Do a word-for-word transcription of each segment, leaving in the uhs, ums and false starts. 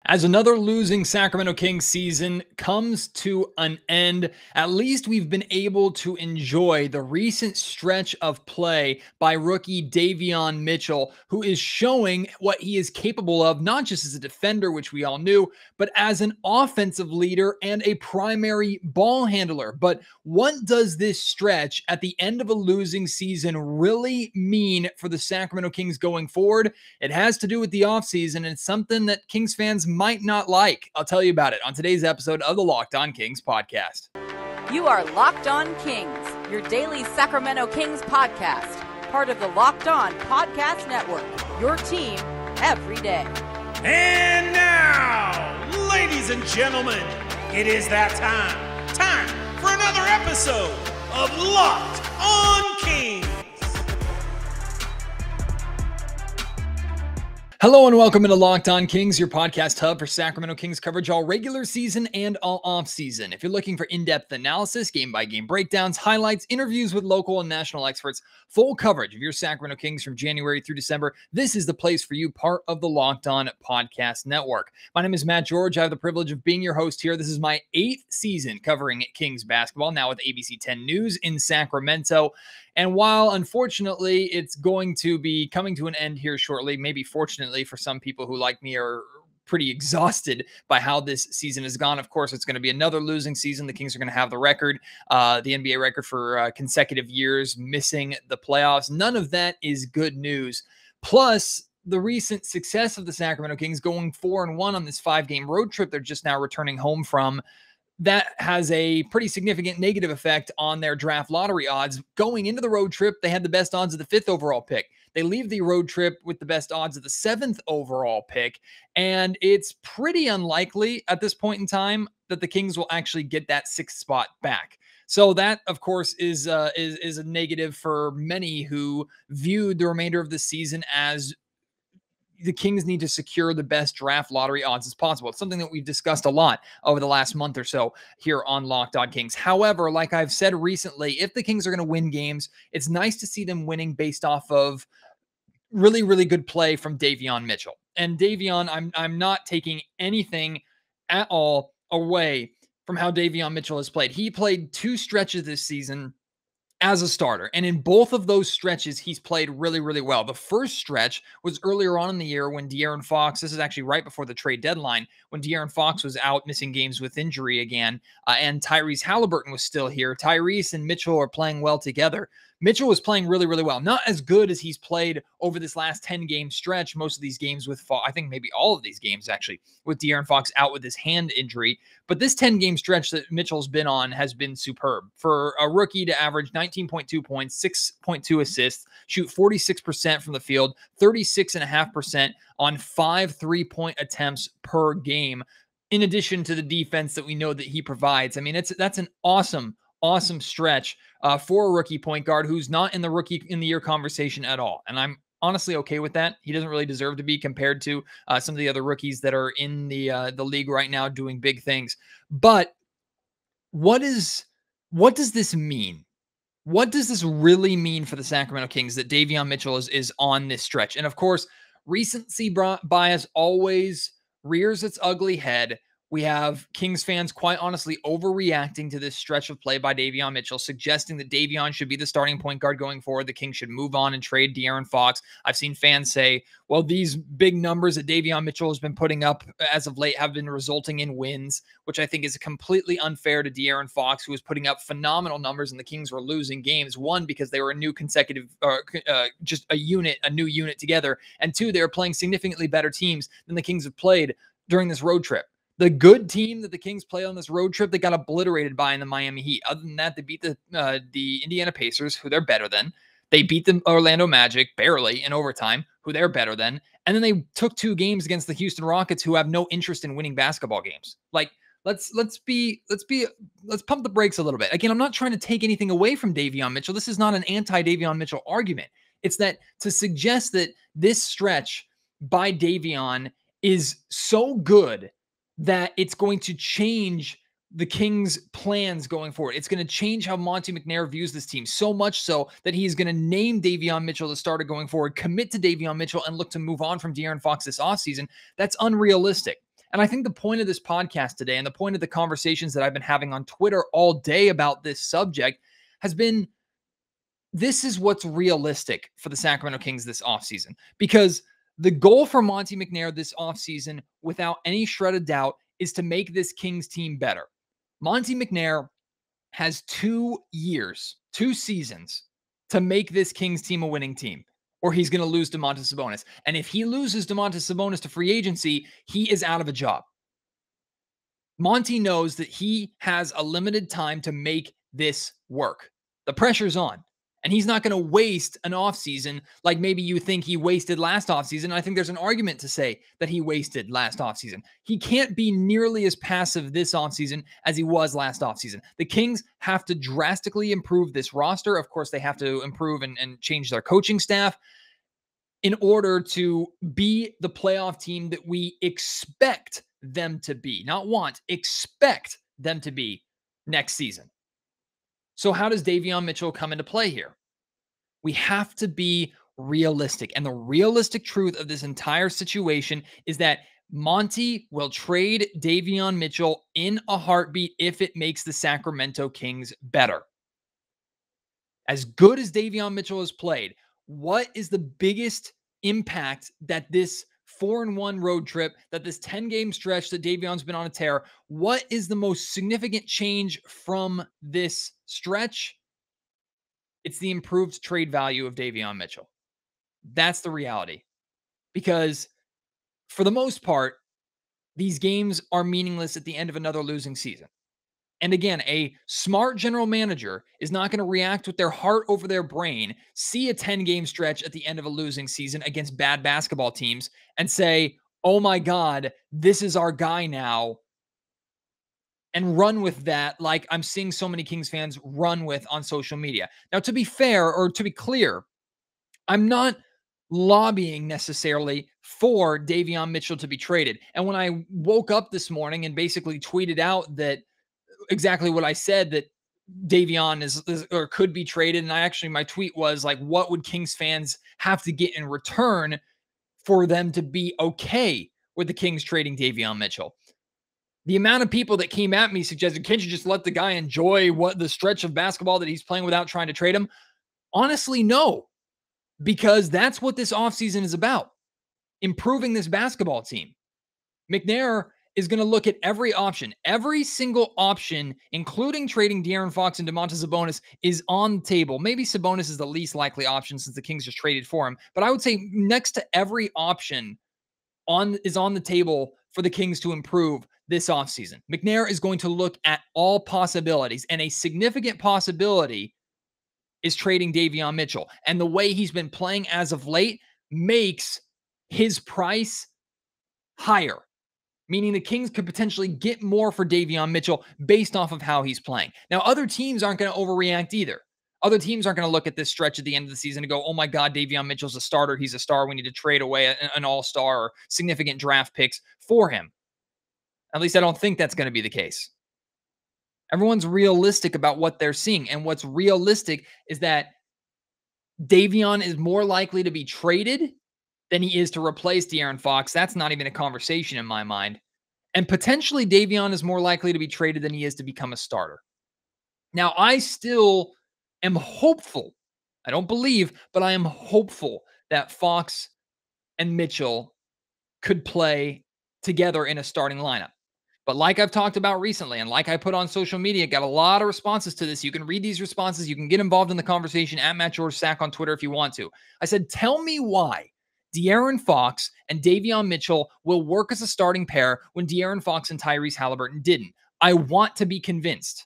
As another losing Sacramento Kings season comes to an end, at least we've been able to enjoy the recent stretch of play by rookie Davion Mitchell, who is showing what he is capable of, not just as a defender, which we all knew, but as an offensive leader and a primary ball handler. But what does this stretch at the end of a losing season really mean for the Sacramento Kings going forward? It has to do with the offseason, and it's something that Kings fans might not like. I'll tell you about it on today's episode of the Locked On Kings podcast. You are Locked On Kings, your daily Sacramento Kings podcast, part of the Locked On Podcast Network, your team every day. And now, ladies and gentlemen, it is that time. Time for another episode of Locked On Kings. Hello and welcome into Locked On Kings, your podcast hub for Sacramento Kings coverage all regular season and all off-season. If you're looking for in-depth analysis, game-by-game breakdowns, highlights, interviews with local and national experts, full coverage of your Sacramento Kings from January through December, this is the place for you, part of the Locked On Podcast Network. My name is Matt George. I have the privilege of being your host here. This is my eighth season covering Kings basketball, now with A B C ten News in Sacramento. And while, unfortunately, it's going to be coming to an end here shortly, maybe fortunately for some people who, like me, are pretty exhausted by how this season has gone. Of course, it's going to be another losing season. The Kings are going to have the record, uh, the N B A record for uh, consecutive years missing the playoffs. None of that is good news. Plus, the recent success of the Sacramento Kings going four and one on this five-game road trip they're just now returning home from, that has a pretty significant negative effect on their draft lottery odds. Going into the road trip, they had the best odds of the fifth overall pick. They leave the road trip with the best odds of the seventh overall pick. And it's pretty unlikely at this point in time that the Kings will actually get that sixth spot back. So that, of course, is, uh, is, is a negative for many who viewed the remainder of the season as the Kings need to secure the best draft lottery odds as possible. It's something that we've discussed a lot over the last month or so here on Locked On Kings. However, like I've said recently, if the Kings are going to win games, it's nice to see them winning based off of really, really good play from Davion Mitchell. And Davion, I'm, I'm not taking anything at all away from how Davion Mitchell has played. He played two stretches this season as a starter. And in both of those stretches, he's played really, really well. The first stretch was earlier on in the year when De'Aaron Fox, this is actually right before the trade deadline, when De'Aaron Fox was out missing games with injury again, uh, and Tyrese Halliburton was still here. Tyrese and Mitchell are playing well together. Mitchell was playing really, really well. Not as good as he's played over this last ten-game stretch. Most of these games with Fox, I think maybe all of these games actually, with De'Aaron Fox out with his hand injury. But this ten-game stretch that Mitchell's been on has been superb. For a rookie to average nineteen point two points, six point two assists, shoot forty-six percent from the field, thirty-six point five percent on five three-point attempts per game, in addition to the defense that we know that he provides. I mean, it's that's an awesome Awesome stretch uh, for a rookie point guard who's not in the rookie in the year conversation at all. And I'm honestly okay with that. He doesn't really deserve to be compared to uh, some of the other rookies that are in the uh, the league right now doing big things. But what is what does this mean? What does this really mean for the Sacramento Kings that Davion Mitchell is, is on this stretch? And of course, recency bias always rears its ugly head. We have Kings fans quite honestly overreacting to this stretch of play by Davion Mitchell, suggesting that Davion should be the starting point guard going forward. The Kings should move on and trade De'Aaron Fox. I've seen fans say, well, these big numbers that Davion Mitchell has been putting up as of late have been resulting in wins, which I think is completely unfair to De'Aaron Fox, who was putting up phenomenal numbers and the Kings were losing games. One, because they were a new consecutive, uh, uh, just a unit, a new unit together. And two, they were playing significantly better teams than the Kings have played during this road trip. The good team that the Kings play on this road trip, they got obliterated by in the Miami Heat. Other than that, they beat the uh, the Indiana Pacers, who they're better than. They beat the Orlando Magic barely in overtime, who they're better than. And then they took two games against the Houston Rockets, who have no interest in winning basketball games. Like, let's let's be let's be let's pump the brakes a little bit. Again, I'm not trying to take anything away from Davion Mitchell. This is not an anti-Davion Mitchell argument. It's that to suggest that this stretch by Davion is so good that it's going to change the Kings' plans going forward. It's going to change how Monty McNair views this team, so much so that he is going to name Davion Mitchell the starter going forward, commit to Davion Mitchell, and look to move on from De'Aaron Fox this offseason. That's unrealistic. And I think the point of this podcast today and the point of the conversations that I've been having on Twitter all day about this subject has been, this is what's realistic for the Sacramento Kings this offseason. Because the goal for Monte McNair this offseason, without any shred of doubt, is to make this Kings team better. Monte McNair has two years, two seasons to make this Kings team a winning team, or he's going to lose Domantas Sabonis. And if he loses Domantas Sabonis to free agency, he is out of a job. Monty knows that he has a limited time to make this work. The pressure's on. And he's not going to waste an offseason like maybe you think he wasted last offseason. I think there's an argument to say that he wasted last offseason. He can't be nearly as passive this offseason as he was last offseason. The Kings have to drastically improve this roster. Of course, they have to improve and, and change their coaching staff in order to be the playoff team that we expect them to be. Not want, expect them to be next season. So how does Davion Mitchell come into play here? We have to be realistic. And the realistic truth of this entire situation is that Monty will trade Davion Mitchell in a heartbeat if it makes the Sacramento Kings better. As good as Davion Mitchell has played, what is the biggest impact that this four and one road trip, that this ten game stretch that Davion's been on a tear, what is the most significant change from this stretch? It's the improved trade value of Davion Mitchell. That's the reality. Because for the most part, these games are meaningless at the end of another losing season. And again, a smart general manager is not going to react with their heart over their brain, see a ten game stretch at the end of a losing season against bad basketball teams and say, oh my God, this is our guy now, and run with that like I'm seeing so many Kings fans run with on social media. Now, to be fair, or to be clear, I'm not lobbying necessarily for Davion Mitchell to be traded. And when I woke up this morning and basically tweeted out that exactly what I said, that Davion is, is or could be traded, and I actually, my tweet was like, what would Kings fans have to get in return for them to be okay with the Kings trading Davion Mitchell? The amount of people that came at me suggested, can't you just let the guy enjoy what the stretch of basketball that he's playing without trying to trade him? Honestly, no, because that's what this offseason is about, improving this basketball team. McNair is going to look at every option. Every single option, including trading De'Aaron Fox and Domantas Sabonis, is on the table. Maybe Sabonis is the least likely option since the Kings just traded for him. But I would say next to every option on is on the table for the Kings to improve this offseason. McNair is going to look at all possibilities, and a significant possibility is trading Davion Mitchell. And the way he's been playing as of late makes his price higher, meaning the Kings could potentially get more for Davion Mitchell based off of how he's playing. Now, other teams aren't going to overreact either. Other teams aren't going to look at this stretch at the end of the season and go, oh my God, Davion Mitchell's a starter. He's a star. We need to trade away an all-star or significant draft picks for him. At least I don't think that's going to be the case. Everyone's realistic about what they're seeing. And what's realistic is that Davion is more likely to be traded than he is to replace De'Aaron Fox. That's not even a conversation in my mind. And potentially Davion is more likely to be traded than he is to become a starter. Now, I still am hopeful. I don't believe, but I am hopeful that Fox and Mitchell could play together in a starting lineup. But like I've talked about recently, and like I put on social media, got a lot of responses to this. You can read these responses. You can get involved in the conversation at Matt George Sack on Twitter if you want to. I said, tell me why De'Aaron Fox and Davion Mitchell will work as a starting pair when De'Aaron Fox and Tyrese Halliburton didn't. I want to be convinced.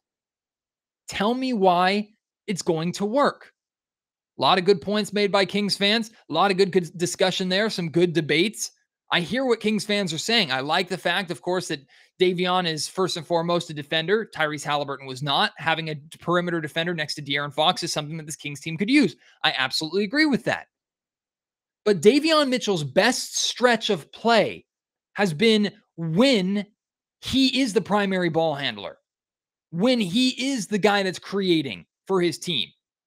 Tell me why it's going to work. A lot of good points made by Kings fans. A lot of good, good discussion there. Some good debates. I hear what Kings fans are saying. I like the fact, of course, that Davion is first and foremost a defender. Tyrese Halliburton was not. Having a perimeter defender next to De'Aaron Fox is something that this Kings team could use. I absolutely agree with that. But Davion Mitchell's best stretch of play has been when he is the primary ball handler, when he is the guy that's creating for his team.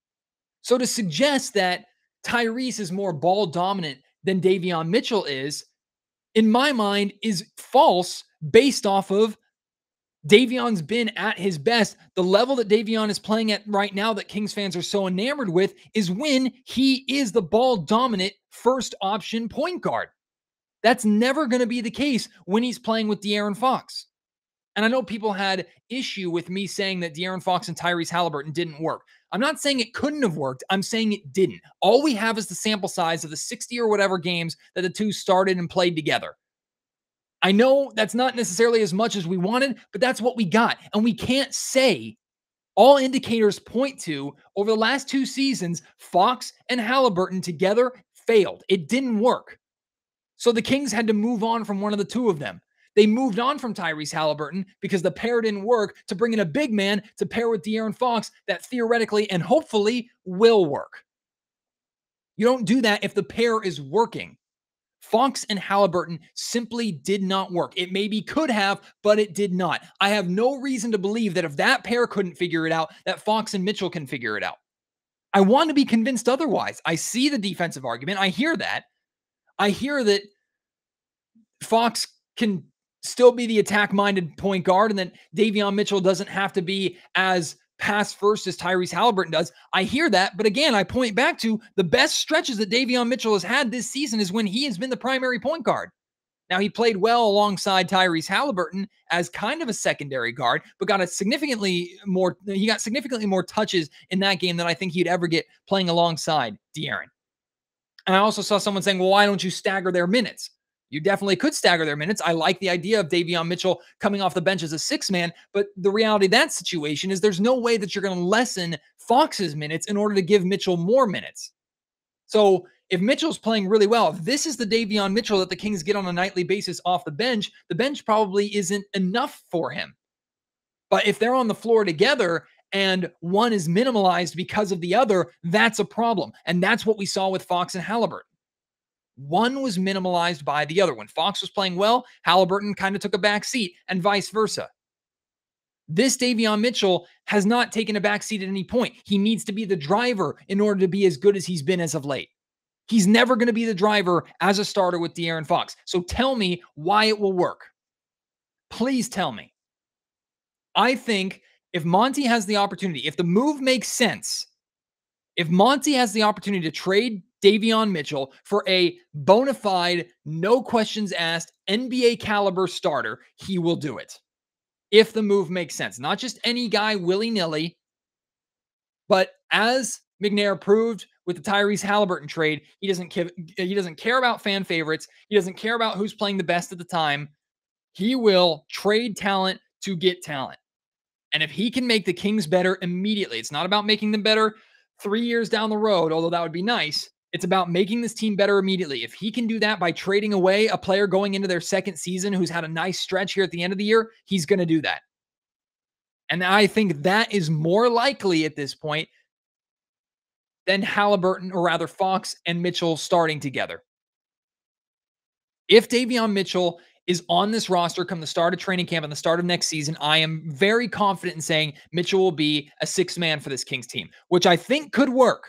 So to suggest that Tyrese is more ball dominant than Davion Mitchell is, in my mind, is false based off of Davion's been at his best. The level that Davion is playing at right now that Kings fans are so enamored with is when he is the ball dominant first option point guard. That's never going to be the case when he's playing with De'Aaron Fox. And I know people had issue with me saying that De'Aaron Fox and Tyrese Halliburton didn't work. I'm not saying it couldn't have worked. I'm saying it didn't. All we have is the sample size of the sixty or whatever games that the two started and played together. I know that's not necessarily as much as we wanted, but that's what we got. And we can't say all indicators point to over the last two seasons, Fox and Halliburton together failed. It didn't work. So the Kings had to move on from one of the two of them. They moved on from Tyrese Halliburton because the pair didn't work to bring in a big man to pair with De'Aaron Fox that theoretically and hopefully will work. You don't do that if the pair is working. Fox and Halliburton simply did not work. It maybe could have, but it did not. I have no reason to believe that if that pair couldn't figure it out, that Fox and Mitchell can figure it out. I want to be convinced otherwise. I see the defensive argument. I hear that. I hear that Fox can still be the attack-minded point guard and that Davion Mitchell doesn't have to be as pass first as Tyrese Halliburton does. I hear that, but again, I point back to the best stretches that Davion Mitchell has had this season is when he has been the primary point guard. Now, he played well alongside Tyrese Halliburton as kind of a secondary guard, but got a significantly more, he got significantly more touches in that game than I think he'd ever get playing alongside De'Aaron. And I also saw someone saying, well, why don't you stagger their minutes? You definitely could stagger their minutes. I like the idea of Davion Mitchell coming off the bench as a six-man, but the reality of that situation is there's no way that you're going to lessen Fox's minutes in order to give Mitchell more minutes. So if Mitchell's playing really well, if this is the Davion Mitchell that the Kings get on a nightly basis off the bench, the bench probably isn't enough for him. But if they're on the floor together and one is minimalized because of the other, that's a problem. And that's what we saw with Fox and Halliburton. One was minimalized by the other. When Fox was playing well, Halliburton kind of took a back seat and vice versa. This Davion Mitchell has not taken a back seat at any point. He needs to be the driver in order to be as good as he's been as of late. He's never going to be the driver as a starter with De'Aaron Fox. So tell me why it will work. Please tell me. I think if Monty has the opportunity, if the move makes sense, if Monty has the opportunity to trade Davion Mitchell for a bona fide, no questions asked, N B A caliber starter, he will do it. If the move makes sense. Not just any guy willy-nilly, but as McNair proved with the Tyrese Halliburton trade, he doesn't, give, he doesn't care about fan favorites. He doesn't care about who's playing the best at the time. He will trade talent to get talent. And if he can make the Kings better immediately, it's not about making them better three years down the road, although that would be nice. It's about making this team better immediately. If he can do that by trading away a player going into their second season who's had a nice stretch here at the end of the year, he's going to do that. And I think that is more likely at this point than Halliburton, or rather Fox and Mitchell starting together. If Davion Mitchell is on this roster come the start of training camp and the start of next season, I am very confident in saying Mitchell will be a sixth man for this Kings team, which I think could work.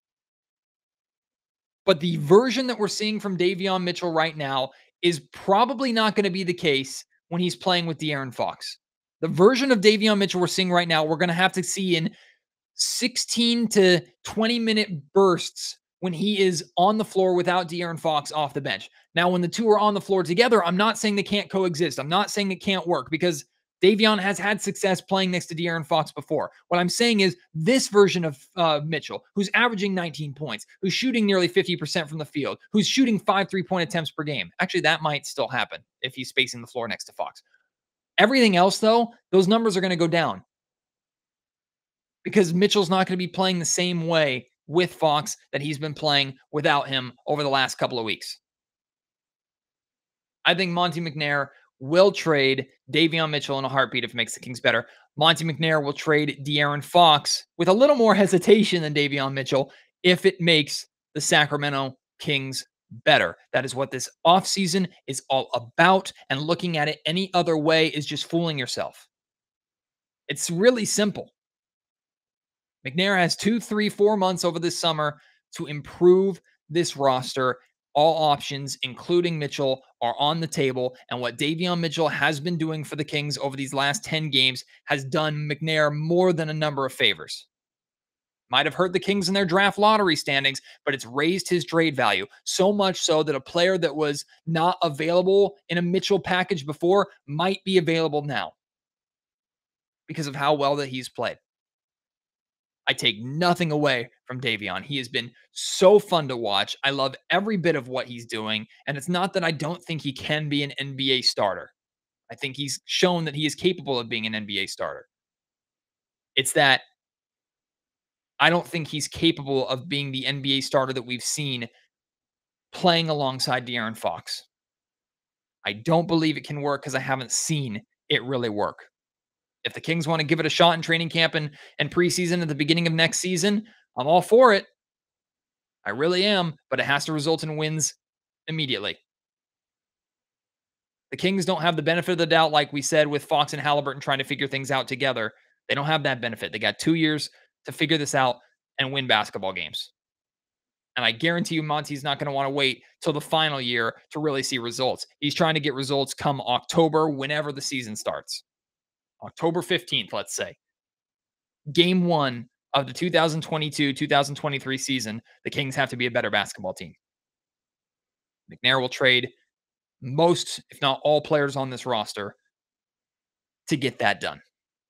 But the version that we're seeing from Davion Mitchell right now is probably not going to be the case when he's playing with De'Aaron Fox. The version of Davion Mitchell we're seeing right now, we're going to have to see in sixteen to twenty minute bursts when he is on the floor without De'Aaron Fox off the bench. Now, when the two are on the floor together, I'm not saying they can't coexist. I'm not saying it can't work because Davion has had success playing next to De'Aaron Fox before. What I'm saying is this version of uh, Mitchell, who's averaging nineteen points, who's shooting nearly fifty percent from the field, who's shooting five three-point attempts per game. Actually, that might still happen if he's spacing the floor next to Fox. Everything else, though, those numbers are going to go down because Mitchell's not going to be playing the same way with Fox that he's been playing without him over the last couple of weeks. I think Monty McNair will trade Davion Mitchell in a heartbeat if it makes the Kings better. Monty McNair will trade De'Aaron Fox with a little more hesitation than Davion Mitchell if it makes the Sacramento Kings better. That is what this offseason is all about, and looking at it any other way is just fooling yourself. It's really simple. McNair has two, three, four months over this summer to improve this roster All options, including Mitchell, are on the table. And what Davion Mitchell has been doing for the Kings over these last ten games has done McNair more than a number of favors. Might have hurt the Kings in their draft lottery standings, but it's raised his trade value. So much so that a player that was not available in a Mitchell package before might be available now because of how well that he's played. I take nothing away from Davion. He has been so fun to watch. I love every bit of what he's doing. And it's not that I don't think he can be an N B A starter. I think he's shown that he is capable of being an N B A starter. It's that I don't think he's capable of being the N B A starter that we've seen playing alongside De'Aaron Fox. I don't believe it can work because I haven't seen it really work. If the Kings want to give it a shot in training camp and, and preseason at the beginning of next season, I'm all for it. I really am, but it has to result in wins immediately. The Kings don't have the benefit of the doubt, like we said, with Fox and Halliburton trying to figure things out together. They don't have that benefit. They got two years to figure this out and win basketball games. And I guarantee you Monty's not going to want to wait till the final year to really see results. He's trying to get results come October, whenever the season starts. October fifteenth, let's say. Game one of the two thousand twenty-two two thousand twenty-three season, the Kings have to be a better basketball team. McNair will trade most, if not all, players on this roster to get that done.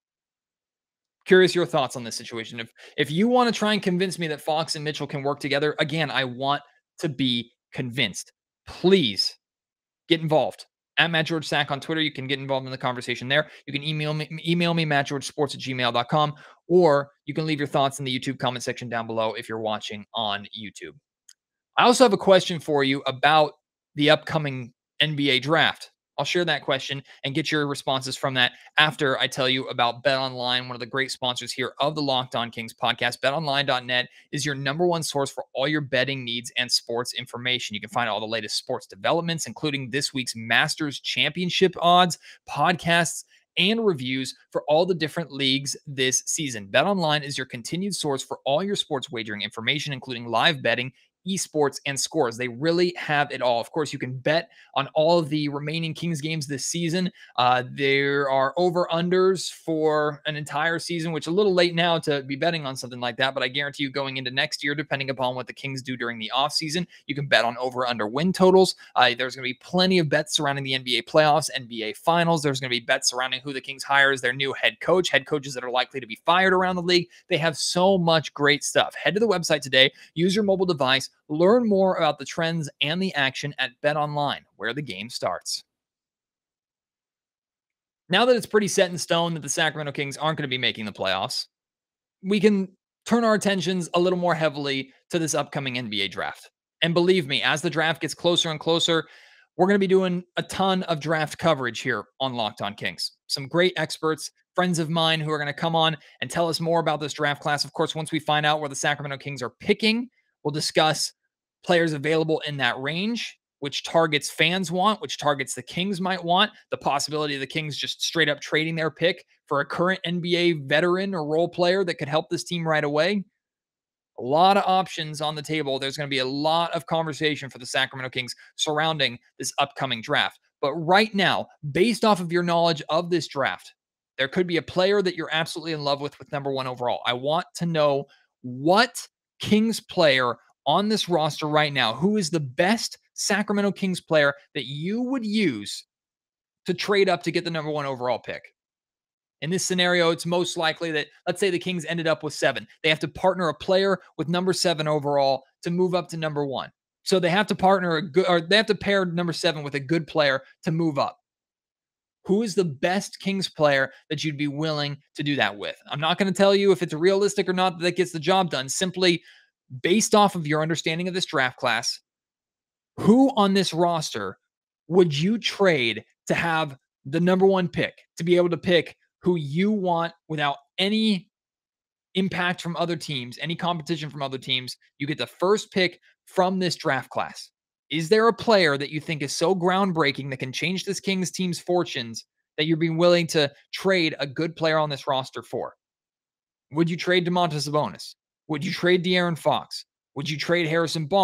Curious your thoughts on this situation. If if you want to try and convince me that Fox and Mitchell can work together, again, I want to be convinced. Please get involved. At Matt George Sack on Twitter, you can get involved in the conversation there. You can email me, email me, mattgeorgesports at gmail dot com, or you can leave your thoughts in the YouTube comment section down below if you're watching on YouTube. I also have a question for you about the upcoming N B A draft. I'll share that question and get your responses from that after I tell you about BetOnline, one of the great sponsors here of the Locked On Kings podcast. bet online dot net is your number one source for all your betting needs and sports information. You can find all the latest sports developments, including this week's Masters Championship odds, podcasts, and reviews for all the different leagues this season. BetOnline is your continued source for all your sports wagering information, including live betting, esports, and scores. They really have it all. Of course, you can bet on all of the remaining Kings games this season. Uh, there are over-unders for an entire season, which is a little late now to be betting on something like that, but I guarantee you going into next year, depending upon what the Kings do during the offseason, you can bet on over-under win totals. Uh, there's going to be plenty of bets surrounding the N B A playoffs, N B A finals. There's going to be bets surrounding who the Kings hire as their new head coach, head coaches that are likely to be fired around the league. They have so much great stuff. Head to the website today, use your mobile device, learn more about the trends and the action at BetOnline, where the game starts. Now that it's pretty set in stone that the Sacramento Kings aren't going to be making the playoffs, we can turn our attentions a little more heavily to this upcoming N B A draft. And believe me, as the draft gets closer and closer, we're going to be doing a ton of draft coverage here on Locked On Kings. Some great experts, friends of mine who are going to come on and tell us more about this draft class. Of course, once we find out where the Sacramento Kings are picking, we'll discuss players available in that range, which targets fans want, which targets the Kings might want, the possibility of the Kings just straight up trading their pick for a current N B A veteran or role player that could help this team right away. A lot of options on the table. There's going to be a lot of conversation for the Sacramento Kings surrounding this upcoming draft. But right now, based off of your knowledge of this draft, there could be a player that you're absolutely in love with with number one overall. I want to know what Kings player on this roster right now, who is the best Sacramento Kings player that you would use to trade up to get the number one overall pick. In this scenario, it's most likely that, let's say the Kings ended up with seven. They have to partner a player with number seven overall to move up to number one. So they have to partner a good, or they have to pair number seven with a good player to move up. Who is the best Kings player that you'd be willing to do that with? I'm not going to tell you if it's realistic or not that that gets the job done. Simply based off of your understanding of this draft class, who on this roster would you trade to have the number one pick, to be able to pick who you want without any impact from other teams, any competition from other teams? You get the first pick from this draft class. Is there a player that you think is so groundbreaking that can change this Kings team's fortunes that you're being willing to trade a good player on this roster for? Would you trade Domantas Sabonis? Would you trade De'Aaron Fox? Would you trade Harrison Barnes?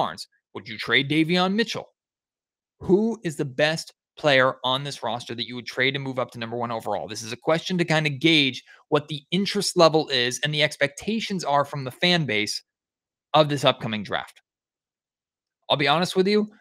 Would you trade Davion Mitchell? Who is the best player on this roster that you would trade and move up to number one overall? This is a question to kind of gauge what the interest level is and the expectations are from the fan base of this upcoming draft. I'll be honest with you.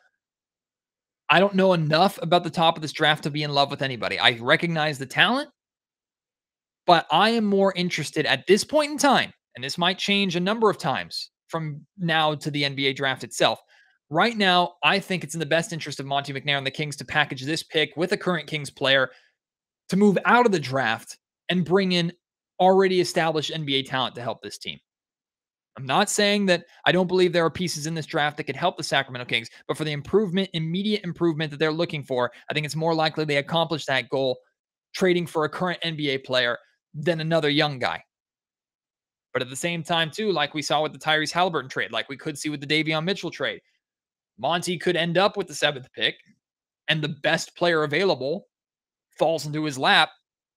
I don't know enough about the top of this draft to be in love with anybody. I recognize the talent, but I am more interested at this point in time, and this might change a number of times from now to the N B A draft itself. Right now, I think it's in the best interest of Monte McNair and the Kings to package this pick with a current Kings player to move out of the draft and bring in already established N B A talent to help this team. I'm not saying that I don't believe there are pieces in this draft that could help the Sacramento Kings, but for the improvement, immediate improvement that they're looking for, I think it's more likely they accomplish that goal trading for a current N B A player than another young guy. But at the same time, too, like we saw with the Tyrese Halliburton trade, like we could see with the Davion Mitchell trade, Monty could end up with the seventh pick and the best player available falls into his lap.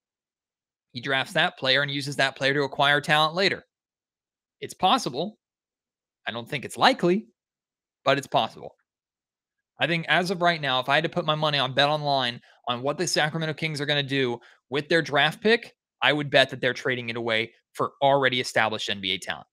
He drafts that player and uses that player to acquire talent later. It's possible. I don't think it's likely, but it's possible. I think as of right now, if I had to put my money on Bet Online on what the Sacramento Kings are going to do with their draft pick, I would bet that they're trading it away for already established N B A talent.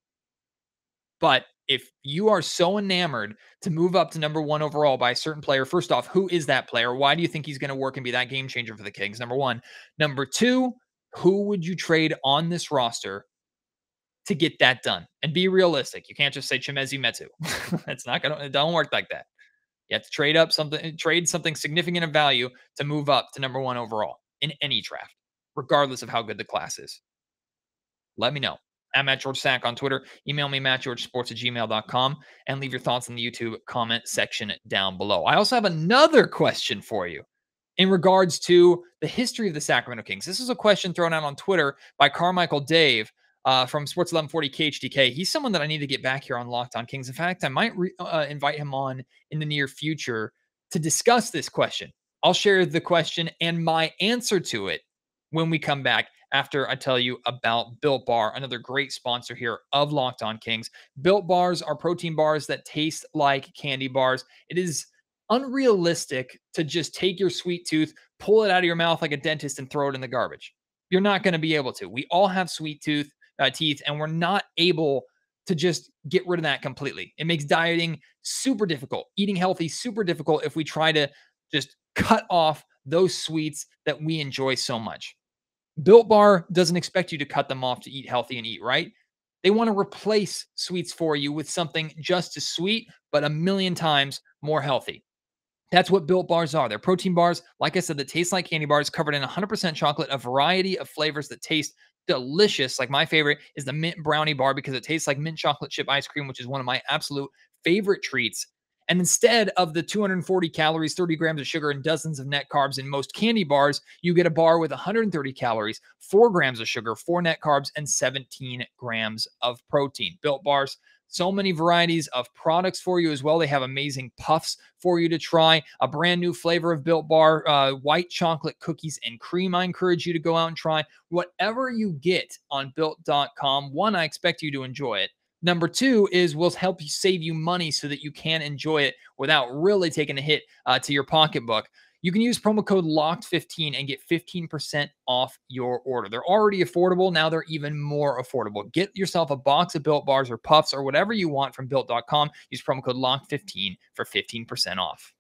But if you are so enamored to move up to number one overall by a certain player, first off, who is that player? Why do you think he's going to work and be that game changer for the Kings? Number one. Number two, who would you trade on this roster to get that done? And be realistic. You can't just say Chimezie Metu. It's not going to, it don't work like that. You have to trade up something, trade something significant of value to move up to number one overall in any draft, regardless of how good the class is. Let me know. I'm Matt George Sack on Twitter. Email me, mattgeorgesports at gmail dot com, and leave your thoughts in the YouTube comment section down below. I also have another question for you in regards to the history of the Sacramento Kings. This is a question thrown out on Twitter by Carmichael Dave uh, from Sports eleven forty K H D K. He's someone that I need to get back here on Locked On Kings. In fact, I might re- uh, invite him on in the near future to discuss this question. I'll share the question and my answer to it when we come back after I tell you about Built Bar, another great sponsor here of Locked On Kings. Built Bars are protein bars that taste like candy bars. It is unrealistic to just take your sweet tooth, pull it out of your mouth like a dentist, and throw it in the garbage. You're not going to be able to. We all have sweet tooth uh, teeth, and we're not able to just get rid of that completely. It makes dieting super difficult, eating healthy super difficult if we try to just cut off those sweets that we enjoy so much. Built Bar doesn't expect you to cut them off to eat healthy and eat right. They want to replace sweets for you with something just as sweet, but a million times more healthy. That's what Built Bars are. They're protein bars, like I said, that taste like candy bars, covered in one hundred percent chocolate, a variety of flavors that taste delicious. Like my favorite is the mint brownie bar because it tastes like mint chocolate chip ice cream, which is one of my absolute favorite treats. And instead of the two hundred forty calories, thirty grams of sugar, and dozens of net carbs in most candy bars, you get a bar with one hundred thirty calories, four grams of sugar, four net carbs, and seventeen grams of protein. Built Bars, so many varieties of products for you as well. They have amazing puffs for you to try. A brand new flavor of Built Bar, uh, white chocolate cookies and cream. I encourage you to go out and try whatever you get on built dot com. One, I expect you to enjoy it. Number two is we'll help you save you money so that you can enjoy it without really taking a hit uh, to your pocketbook. You can use promo code locked fifteen and get fifteen percent off your order. They're already affordable. Now they're even more affordable. Get yourself a box of Built Bars or Puffs or whatever you want from built dot com. Use promo code locked fifteen for fifteen percent off.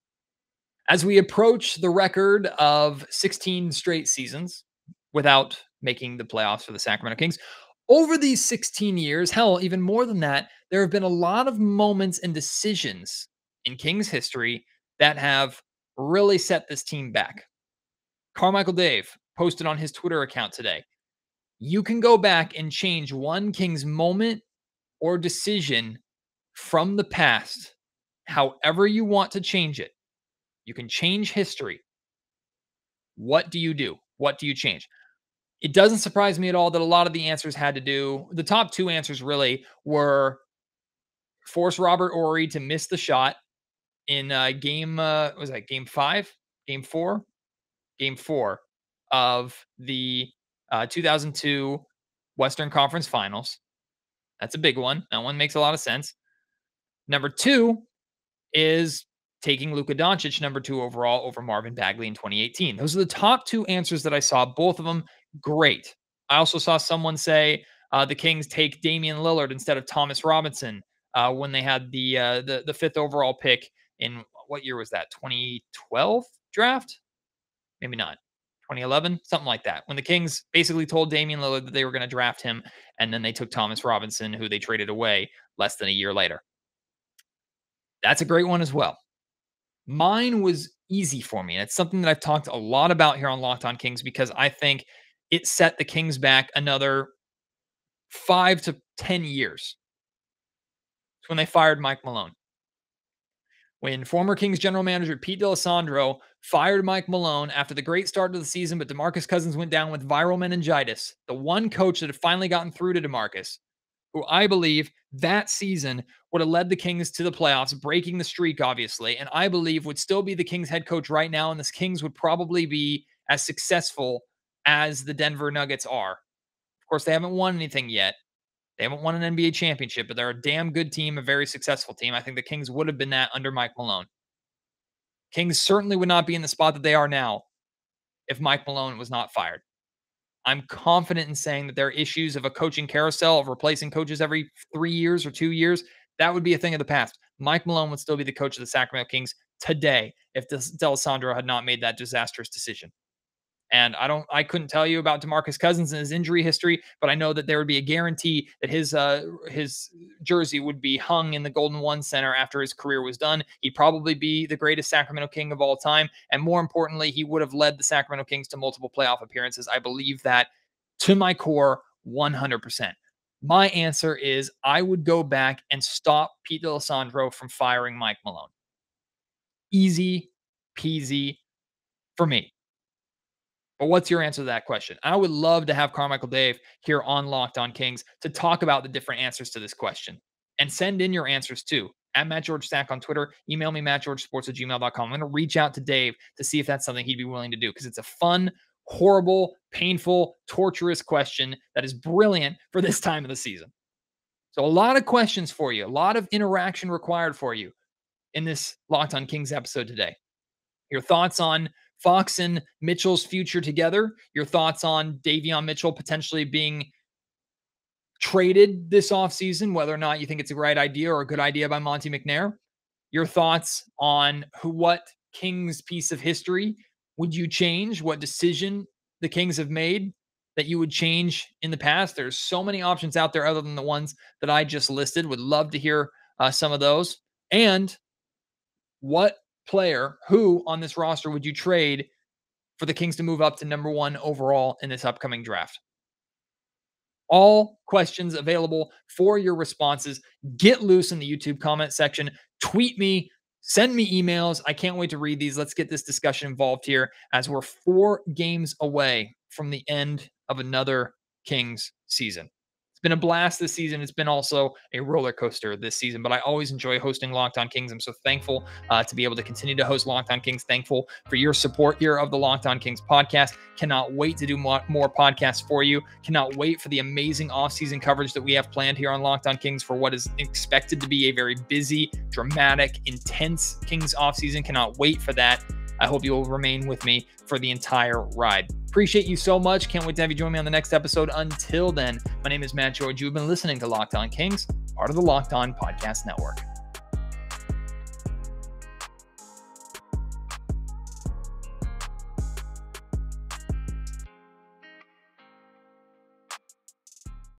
As we approach the record of sixteen straight seasons without making the playoffs for the Sacramento Kings, over these sixteen years, hell, even more than that, there have been a lot of moments and decisions in Kings history that have really set this team back. Carmichael Dave posted on his Twitter account today. You can go back and change one Kings moment or decision from the past, however you want to change it. You can change history. What do you do? What do you change? It doesn't surprise me at all that a lot of the answers had to do, the top two answers really were force Robert Horry to miss the shot in uh, game, uh, what was that game five, game four, game four of the uh, two thousand two Western Conference Finals. That's a big one. That one makes a lot of sense. Number two is taking Luka Doncic number two overall over Marvin Bagley in twenty eighteen. Those are the top two answers that I saw. Both of them great. I also saw someone say uh, the Kings take Damian Lillard instead of Thomas Robinson uh, when they had the, uh, the the fifth overall pick in, what year was that? twenty twelve draft? Maybe not. twenty eleven, something like that. When the Kings basically told Damian Lillard that they were going to draft him, and then they took Thomas Robinson, who they traded away less than a year later. That's a great one as well. Mine was easy for me, and it's something that I've talked a lot about here on Locked On Kings because I think it set the Kings back another five to ten years. It's when they fired Mike Malone. When former Kings general manager Pete D'Alessandro fired Mike Malone after the great start of the season, but DeMarcus Cousins went down with viral meningitis, the one coach that had finally gotten through to DeMarcus, who I believe that season would have led the Kings to the playoffs, breaking the streak, obviously, and I believe would still be the Kings head coach right now, and the Kings would probably be as successful as the Denver Nuggets are. Of course, they haven't won anything yet. They haven't won an N B A championship, but they're a damn good team, a very successful team. I think the Kings would have been that under Mike Malone. Kings certainly would not be in the spot that they are now if Mike Malone was not fired. I'm confident in saying that there are issues of a coaching carousel of replacing coaches every three years or two years. That would be a thing of the past. Mike Malone would still be the coach of the Sacramento Kings today if D'Alessandro had not made that disastrous decision. And I don't, I couldn't tell you about DeMarcus Cousins and his injury history, but I know that there would be a guarantee that his uh, his jersey would be hung in the Golden One Center after his career was done. He'd probably be the greatest Sacramento King of all time, and more importantly, he would have led the Sacramento Kings to multiple playoff appearances. I believe that to my core, one hundred percent. My answer is I would go back and stop Pete D'Alessandro from firing Mike Malone. Easy peasy for me. But what's your answer to that question? I would love to have Carmichael Dave here on Locked On Kings to talk about the different answers to this question. And send in your answers too. At Matt George Stack on Twitter. Email me, matt george sports at gmail dot com. I'm going to reach out to Dave to see if that's something he'd be willing to do because it's a fun, horrible, painful, torturous question that is brilliant for this time of the season. So a lot of questions for you. A lot of interaction required for you in this Locked On Kings episode today. Your thoughts on Fox and Mitchell's future together, your thoughts on Davion Mitchell potentially being traded this offseason, whether or not you think it's a right idea or a good idea by Monte McNair, your thoughts on who, what Kings piece of history would you change, what decision the Kings have made that you would change in the past. There's so many options out there other than the ones that I just listed. Would love to hear uh, some of those. And what player, who on this roster would you trade for the Kings to move up to number one overall in this upcoming draft? All questions available for your responses. Get loose in the YouTube comment section. Tweet me. Send me emails. I can't wait to read these. Let's get this discussion involved here as we're four games away from the end of another Kings season. It's been a blast this season. It's been also a roller coaster this season, but I always enjoy hosting Locked On Kings. I'm so thankful uh, to be able to continue to host Locked On Kings. Thankful for your support here of the Locked On Kings podcast. Cannot wait to do more, more podcasts for you. Cannot wait for the amazing offseason coverage that we have planned here on Locked On Kings for what is expected to be a very busy, dramatic, intense Kings offseason. Cannot wait for that. I hope you will remain with me for the entire ride. Appreciate you so much. Can't wait to have you join me on the next episode. Until then, my name is Matt George. You've been listening to Locked On Kings, part of the Locked On Podcast Network.